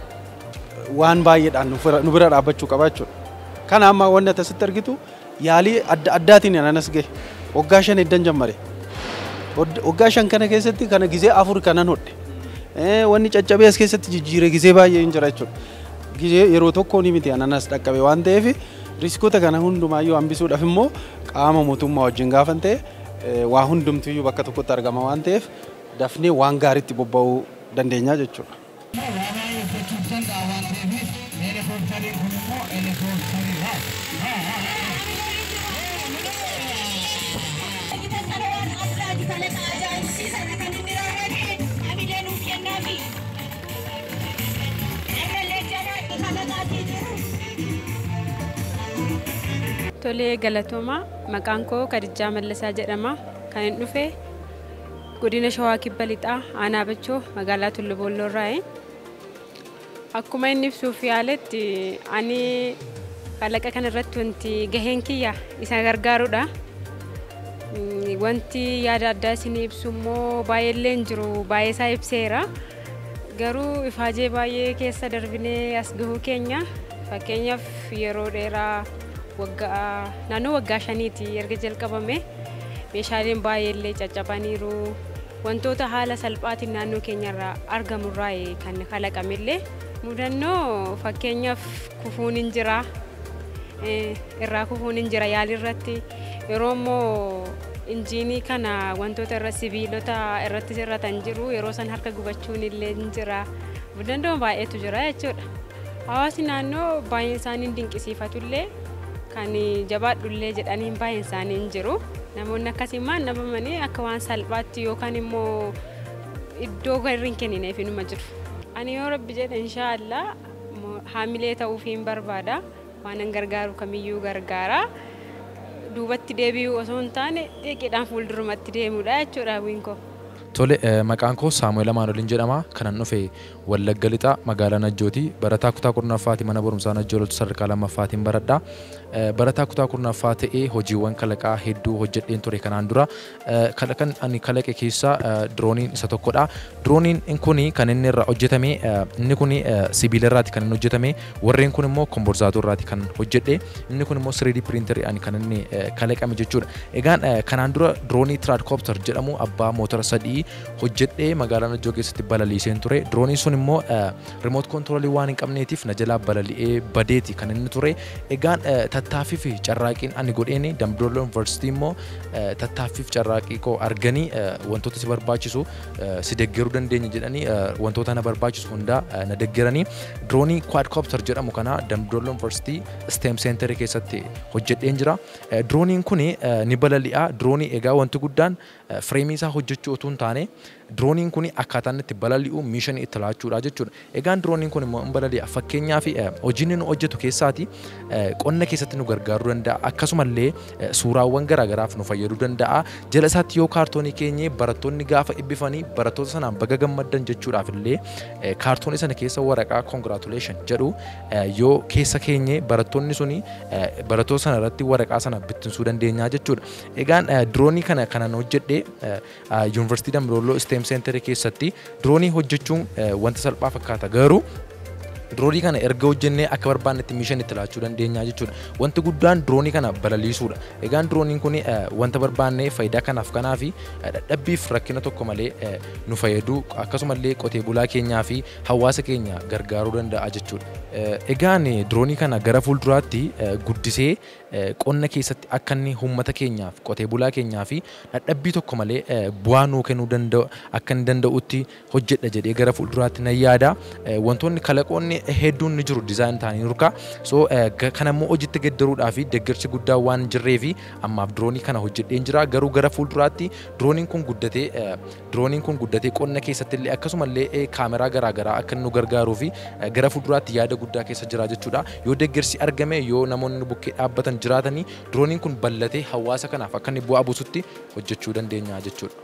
waan baay'eedhaan nu bira dhaabbachuu qaba jechuudha. Kana amma wanni asitti argitu yaalii adda addaatiin anas gahe waggaa 5 eddan jammare. Waggaa 5 kana keessatti kana gizee 4 kanan hodhe. Wanni caccabee as keessatti jijjiire gizee baay'ee hin jira jechuudha. Gizee yeroo tokko ni miti ananas dhaqqabe waan ta'eef riskoota kana hundumaayyuu hambisuudhaaf immoo qaama mootummaa wajjin gaafan ta'e waa hundumtuyyuu bakka tokkotti argama waan ta'eef dafnee waan gaariitti bobba'uu dandeenya jechuudha. Tolee galatooma maqaan koo Kadijaa Mallasaa jedhama. Kan hin dhufe godina Shawaa Kibba Lixaa Aanaa Bachoo magaalaa Tullu Boolloo irraa. Akkuma inni ibsuuf yaaletti ani kalaqa kana irratti wanti gaheen kiyya isa gargaarudha. Wanti yaada addaa isin ibsu immoo baay'eellee hin jiru baay'ee isaa ibseera. Garuu ifaajee baay'ee keessa darbinee as gahuu keenya fakkeenyaaf yeroo dheeraa naannoo waggaa 5 erga jalqabame meeshaaleen baay'eellee caccabaniiru wantoota haala salphaatiin naannoo keenyarraa argamurraa kan kalaqamillee mudannoo fakkeenyaaf kufuun hin jira irraa kufuun hin jira yaalirratti yeroo immoo injiinii kana wantoota irra sibiilota irratti sirratan jiru yeroo san harka gubachuun illee hin jira mudannoo baay'eetu jira jechuudha. Hawaasni naannoo baay'een isaanii dinqisiifatullee kan jabaadhullee jedhanii baay'een isaanii hin jiru. Namoonni akkasii maan nabamanii akka waan salphaatti yookaan immoo iddoo garri hin kennineef inuma jiru. Ani yoo rabbi jedhe inshaallah haamilee ta'uufiin barbaada waan an gargaaru kamiyyuu gargaara. Duubatti deebi'uu osoo hin taane xiqqeedhaan fuuldurumatti deemuudha jechuudha hawwiin koo. Tole maqaan koo Saamu'eel Amaanoliin jedhama. Kanan dhufe Wallagga Lixaa magaalaa Najjooti. Barataa kutaa kurnaffaati mana barumsaa Najjoo Loltuu sadarkaa lammaffaatiin baradha. Barataa kutaa kurnaffaa ta'ee hojiiwwan kalaqaa hedduu hojjedheen ture kanaan dura. Kalaqan ani kalaqe keessaa dirooniin isa tokkodha. Dirooniin kun kan inni irraa hojjetame inni kun sibiila irraati kan inni hojjetame. Warreen kun immoo komborzaatuu irraati kan hojjedhe. Inni kun immoo 3D printerii ani kan inni kalaqame jechuudha. Egaan kanaan dura diroonii tiraadkooptar jedhamu abbaa motora sadii hojjedhee magaalaa Najjoo keessatti balaliiseen ture. Dirooniin sun immoo remote controlii waan hin qabneetiif na jalaa balali'ee badeeti kan inni ture. Egaan tattaaffii fi carraaqiin ani godheeni Dambidolloo Yuunivarsiitii immoo tattaaffii fi carraaqii koo arganii wantoota si barbaachisu si deeggaruu dandeenya jedhanii wantoota na barbaachisu hundaa na deeggaranii diroonii quadcopter jedhamu kana Dambidolloo Yuunivarsiitii STEM Center keessatti hojjedheen jira. Dirooniin kun ni balali'a. Diroonii egaa wanti guddaan fireemii isaa hojjechuu utuu hin taane dirooniin kun akkaataan itti balali'u miishinii itti laachuudha jechuudha. Egaan dirooniin kun immoo balali'a. Fakkeenyaaf hojiin nu hojjetu keessaati qonna keessatti nu gargaaruu danda'a. Akkasumallee suuraawwan garaagaraaf nu fayyaduu danda'a. Jala isaatti yoo kaartoonii keenye barattoonni gaafa eebbifanii barattoota sanaan baga gammaddan jechuudhaaf illee kaartoonii sana keessa waraqaa congratulation jedhu yoo keessa keenye barattoonni suni barattoota sana irratti waraqaa sana bittinsuu dandeenya jechuudha. Egaan diroonii kana kanan hojjedhe Yuunivarsiitii Dambidolloo STEM Center keessatti diroonii hojjechuun wanta salphaa fakkaata garuu diroonii kana erga hojjennee akka barbaannetti miishinii itti laachuu dandeenya jechuudha. Wanti guddaan diroonii kana balaliisuudha. Egaan dirooniin kun wanta barbaannee faayidaa kanaaf kanaafi dadhabbiif rakkina tokko malee nu fayyadu akkasumallee qotee bulaa keenyaa fi hawaasa keenya gargaaruu danda'a jechuudha. Egaan diroonii kana gara fuulduraatti guddisee qonna keessatti akka inni uummata keenyaaf qotee bulaa keenyaa fi dadhabbii tokko malee bu'aa nuu kennuu danda'u akka inni danda'utti hojjedha jedhee gara fuulduraatti nan yaada. Wantoonni kalaqoonni hedduun ni jiru dizaayin ta'anii nurka. So kana immoo hojiitti geddaruudhaaf deeggarsi guddaa waan jirreef ammaaf diroonii kana hojjedheen jira. Garuu gara fuulduraatti dirooniin kun guddatee qonna keessatti illee akkasumallee kaameraa garaagaraa akka nu gargaaruu fi gara fuulduraatti yaada guddaa keessa jira jechuudha. Yoo deeggarsi argame yoo namoonni bukkee dhaabbatan jiraatanii dirooniin kun bal'atee hawaasa kanaaf akka inni bu'aa buusutti hojjechuu dandeenya jechuudha.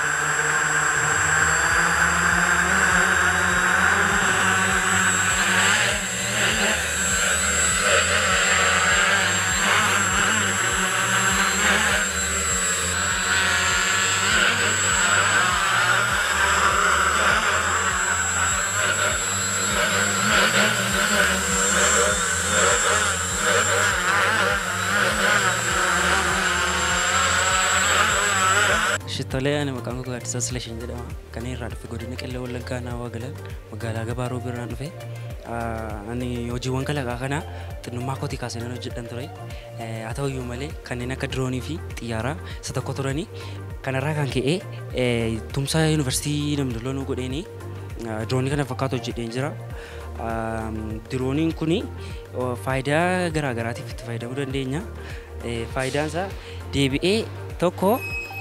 Shitolee ani maqaan koo Gaaddisaa Silashin jedhama. Kan irraa dhufe godina Qellem Wallaggaa Naawwaa Galaan magaalaa Gabaaroo biraan dhufe. Ani hojiiwwan kalaqaa kana xinnummaa kootii kaasee nan hojjedhan ture. Haa ta'uyyuu malee kanneen akka diroonii fi xiyyaaraa isa tokko turanii kanarraa kan ka'e tumsa Yuunivarsiitii Dambidolloo nu godheeni diroonii kana fakkaatu hojjedheen jira. Dirooniin kun faayidaa garaagaraatiif itti fayyadamuu dandeenya. Faayidaan isaa deebi'ee tokko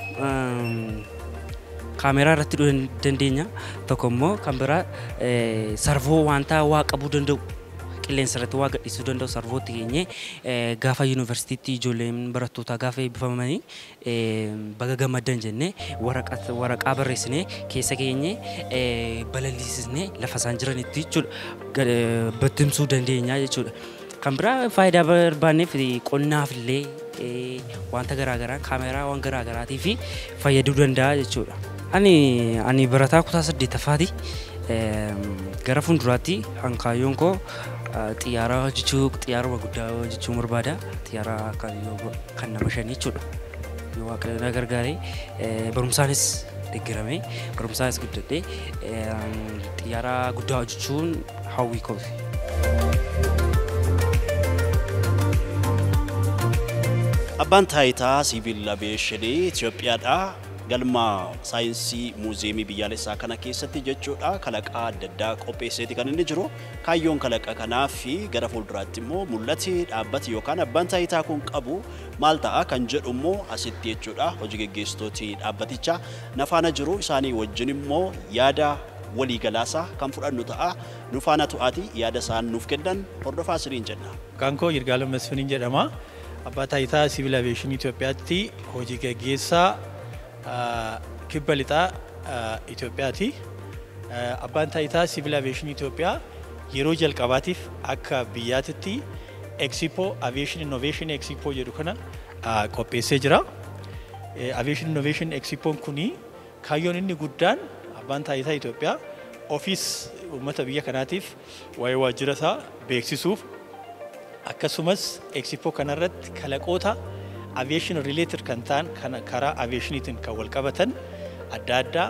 kaameraa irratti dandeenya tokko immoo kan biraa sarvoo wanta waa qabuu danda'u qilleensa irratti waa gadhiisuu danda'u sarvootti keenye gaafa yuunivarsiitiitti ijoolleen barattootaa gaafa eebbifamanii baga gammaddan jennee waraqaa barreessinee keessa keenye balaliisnee lafa isaan jiranitti jechuudha bittimsuu dandeenya jechuudha. Kan biraa faayidaa barbaanneef qonnaaf illee wanta garaagaraa kaameraa waan garaagaraatiif fi fayyaduu danda'a jechuudha. Ani barataa kutaa 8ffaati. Gara fuulduraatti hankaayyoon koo xiyyaara hojjechuu xiyyaaruma guddaa hojjechuu barbaada. Xiyyaara kan nama shanii jechuudha. Yoo Waaqayyo na gargaare barumsaanis deeggaramee barumsaas guddadhee xiyyaara guddaa hojjechuun hawwii kooti. Abbaan taayitaa siivil aviyeeshinii Itoophiyaadha. Galma saayinsii muuziyeemii biyyaalessaa kana keessatti jechuudha kalaqaa adda addaa qopheesseeti kan inni jiru. Kaayyoon kalaqa kanaa fi gara fuulduraatti immoo mul'ati dhaabbati yookaan abbaan taayitaa kun qabu maal ta'a kan jedhu immoo asitti jechuudha hojii gaggeessitooti dhaabbatichaa nafaana jiru isaanii wajjin immoo yaada waliigalaasaa kan fudhannu ta'a nu faana tu'aati yaada isaan nuuf kennan hordofaa isiniin jenna. Kaankoo Yirgaalem Masfiniin jedhama. Abbaa taayitaa siivil aviyeeshinii Itoophiyaatti hojii gaggeessaa kibba lixaa Itoophiyaati. Abbaan taayitaa siivil aviyeeshinii Itoophiyaa yeroo jalqabaatiif akka biyyaatitti Expo Aviation Innovation Expo jedhu kana qopheessee jira. Aviation Innovation Expo kuni kaayyoon inni guddaan abbaan taayitaa Itoophiyaa ofiis uummata biyya kanaatiif waa'ee waajjira isaa beeksisuuf akkasumas Expo kanarratti kalaqoota aviation related kan ta'an kan karaa aviationiitiin kan wal qabatan adda addaa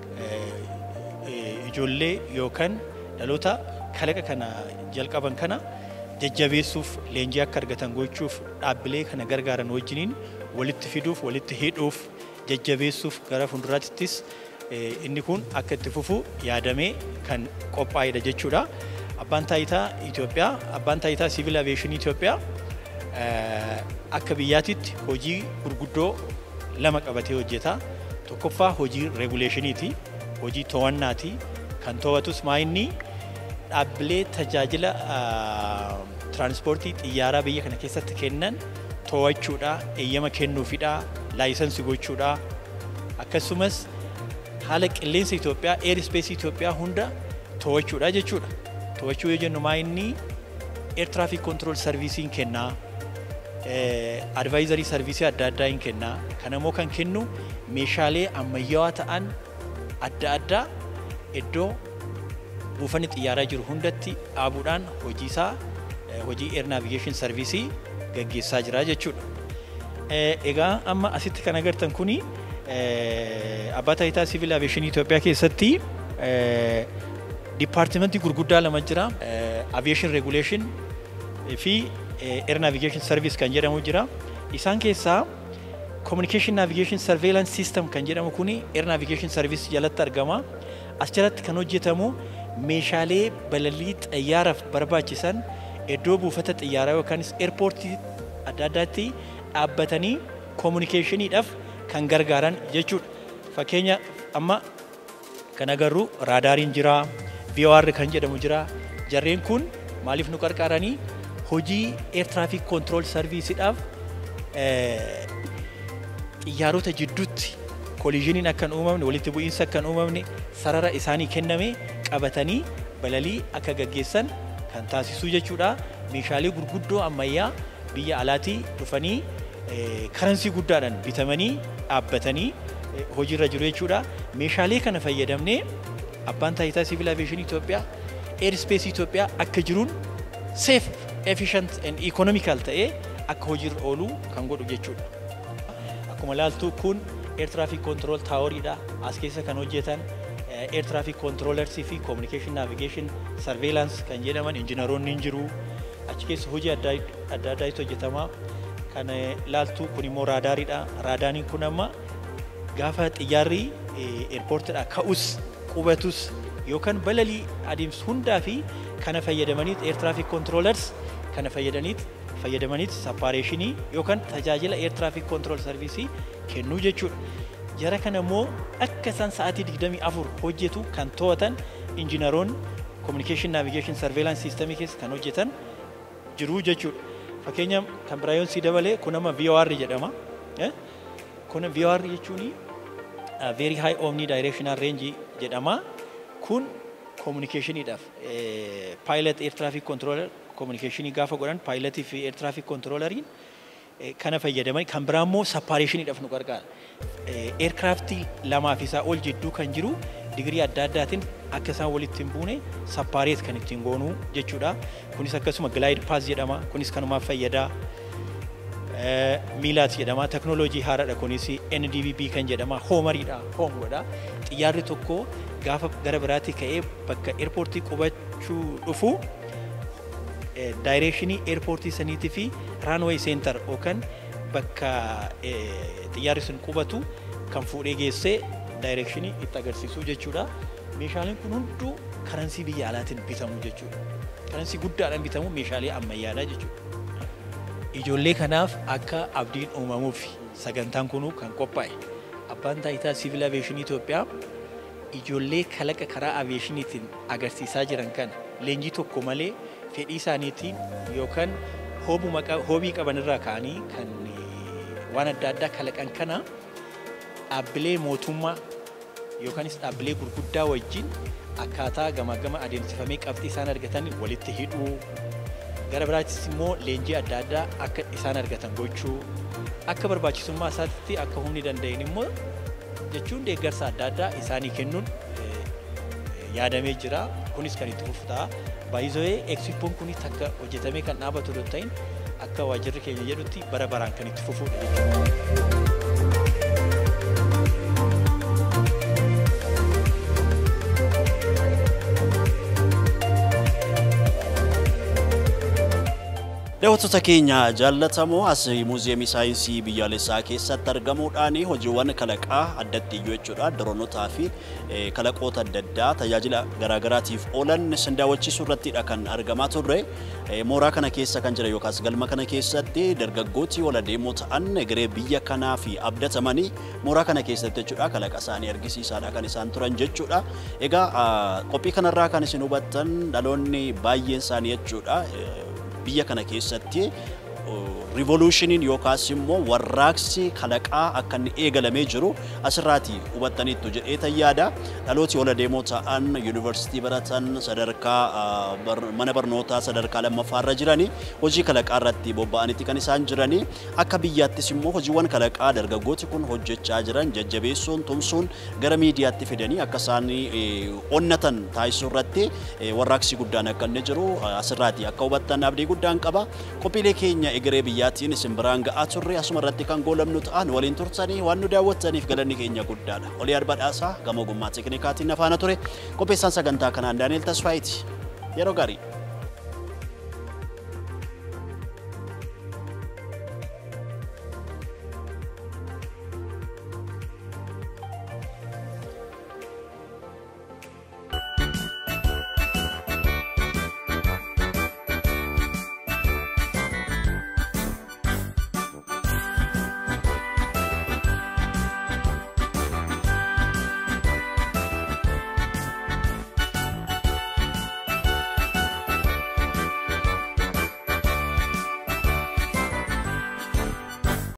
ijoollee yookaan dhaloota kalaqa kana jalqaban kana jajjabeessuuf leenjii akka argatan gochuuf dhaabbilee kana gargaaran wajjiniin walitti fiduuf walitti hidhuuf jajjabeessuuf gara fuulduraattis inni kun akka itti fufu yaadamee kan qophaa'edha jechuudha. Abbaan taayitaa Itoophiyaa, abbaan taayitaa siivil aviyeeshinii Itoophiyaa akka biyyaatitti hojii gurguddoo lama qabatee hojjeta. Tokkoffaa hojii reguleeshiniiti, hojii to'annaati. Kan to'atus maayinni dhaabbilee tajaajila tiraanspoortii xiyyaaraa biyya kana keessatti kennan to'achuudha, eeyyama kennuufidha, laayisansii gochuudha. Akkasumas haala qilleensa Itoophiyaa, eerispeesii Itoophiyaa hunda to'achuudha jechuudha. To'achuu yoo jennu maayinni eer tiraafiik kontirool sarviisiin kennaa. Advaayizarii sarviisii adda addaa hin kennaa. Kana immoo kan kennu meeshaalee ammayyaawaa ta'an adda addaa iddoo buufanni xiyyaaraa jiru hundatti dhaabuudhaan hojii isaa hojii eer naavigeeshin sarviisii gaggeessaa jira jechuudha. Egaa amma asitti kan agartan kuni abbaa taayitaa siivil aviyeeshinii Itoophiyaa keessatti dipaartimentii gurguddaa lama jira. Aviation regulation fi air navigation service kan jedhamu jira. Isaan keessaa communication navigation surveillance system kan jedhamu kuni air navigation service jalatti argama. As jalatti kan hojjetamu meeshaalee balalii xiyyaaraaf barbaachisan iddoo buufata xiyyaaraa yookaanis eerpoortii adda addaatti dhaabbatanii communicationiidhaaf kan gargaaran jechuudha. Fakkeenya amma kan agarru raadaariin jira, VOR kan jedhamu jira. Jarreen kun maaliif nu gargaaranii hojii air traffic control serviceidhaaf xiyyaarota jidduutti kolliziiniin akka hin uumamne, walitti bu'iinsa akka hin uumamne sarara isaanii kenname qabatanii balalii akka gaggeessan kan taasisuu jechuudha. Meeshaalee gurguddoo ammayyaa biyya alaatii dhufanii karansii guddaadhaan bitamanii dhaabbatanii hojiirra jiru jechuudha. Meeshaalee kana fayyadamnee abbaan taayitaa siivil aviyeeshinii Itoophiyaa airspace Itoophiyaa akka jiruun safe, efficient and economical ta'ee akka hojiirra oolu kan godhu jechuudha. Akkuma ilaaltu kun air traffic control tower'idha. As keessa kan hojjetan air traffic controllers fi communication navigation surveillance kan jedhaman injiinaroonni hin jiru. Achi keessa hojii adda addaatu hojjetama. Kan ilaaltu kun immoo raadaariidha. Raadaariin kun amma gaafa xiyyaarri eerpoortiidhaa ka'us qubatus yookaan balalii adeemsu hundaa fi kana fayyadamaniit air traffic controllers kana fayyadamaniit separeeshinii yookaan tajaajila air traffic control service kennuu jechuudha. Jara kana immoo akka isaan sa'aatii 24 hojjetu kan to'atan injiinaroon communication navigation surveillance system keessa kan hojjetan jiru jechuudha. Fakkeenya kan biraayoon si dabalee kun amma VOR jedhama. Kun VOR jechuun very high omnidirectional range jedhama. Kun communicationiidhaaf pilot air traffic controller communicationii gaafa godhan pilotii fi air traffic controlleriin kana fayyadaman kan biraa immoo separeeshiniidhaaf nu gargaara. Aircraftii lamaa fi isaa ol jidduu kan jiru digirii adda addaatiin akka isaan walitti hin buune separate kan ittiin goonuu jechuudha. Kunis akkasuma glide path jedhama. Kunis kanumaaf fayyada. miilaat jedhama teknooloojii haaraadha kunis NDBB kan jedhama hoomariidha hoomgodha xiyyaarri tokko gaafa gara biraatti ka'ee bakka eerpoortii qubachuu dhufu daayirekshinii eerpoortii saniitii fi raanway seentar yookaan bakka xiyyaarri sun qubatu kan fuudhee geessee daayirekshinii itti agarsiisuu jechuudha. Meeshaaleen kun hunduu karansii biyya alaatiin bitamu jechuudha. Karansii guddaadhaan bitamu meeshaalee ammayyaadha jechuudha. Ijoollee kanaaf akka abdiin uumamuuf sagantaan kunuu kan qophaa'e. Abbaan taayitaa siivil aviyeeshinii Itoophiyaa ijoollee kalaqa karaa aviyeeshiniitiin agarsiisaa jiran kana leenjii tokko malee fedhii isaaniitiin yookaan hoobii qabanirraa ka'anii kan waan adda addaa kalaqan kana dhaabbilee mootummaa yookaanis dhaabbilee gurguddaa wajjin akkaataa gama adeemsifamee qabxii isaan argatan walitti hidhuu gara biraattis immoo leenjii adda addaa akka isaan argatan gochuu akka barbaachisummaa isaatti akka humni danda'in immoo jechuun deeggarsa adda addaa isaanii kennuun yaadamee jira. Kunis kan itti fufu ta'a. Baay'isooyee eksipoon kunis akka hojjetamee kan dhaabatu yoo ta'in akka waajjirri keenya jedhutti bara baraan kan itti fufudha jechuudha. Daawwattoota keenya jaallatamoo as muuziyeemii saayinsii biyyaalessaa keessatti argamuudhaan hojiiwwan kalaqaa addatti iyyuu jechuudha diroonotaa fi kalaqoota adda addaa tajaajila garaagaraatiif oolan isin daawwachiisuu irrattidha kan argamaa turre. Mooraa kana keessa kan jira yookaas galma kana keessatti dargaggooti wal adeemoo ta'an egeree biyya kanaa fi abdatamanii mooraa kana keessatti jechuudha kalaqa isaanii argisiisaadha kan isaan turan jechuudha. Egaa qophii kanarraa kan isin hubattan dhaloonni baay'een isaanii jechuudha biyya kana keessatti revolutionin yookaas immoo warraaqsi kalaqaa akka inni eegalamee jiru asirraati hubattaniittu jedhee yaada. Dhalooti wal adeemoo ta'an yuunivarsiitii baratan sadarkaa mana barnootaa sadarkaa lammaffaarra jiranii hojii kalaqaa irratti bobba'anitti kan isaan jiranii akka biyyaattis immoo hojiiwwan kalaqaa dargaggooti kun hojjechaa jiran jajjabeessuun tumsuun gara miidiyaatti fidanii akka isaan onnatan taasisuu irratti warraaqsi guddaan akka inni jiru asirraati akka hubattan abdii guddaan qaba. Qophiilee keenya egeree biyyaatiin isin biraan ga'aa turre asuma irratti kan goolabnu ta'an waliin turtanii waan nu daawwattaniif galanni keenya guddaadha. Oliyaar Badhaasaa gama ogummaa teeknikaatiin na faana ture. Qopheessaan sagantaa kanaan Daani'el Tasfaayiiti. Yeroo gaarii.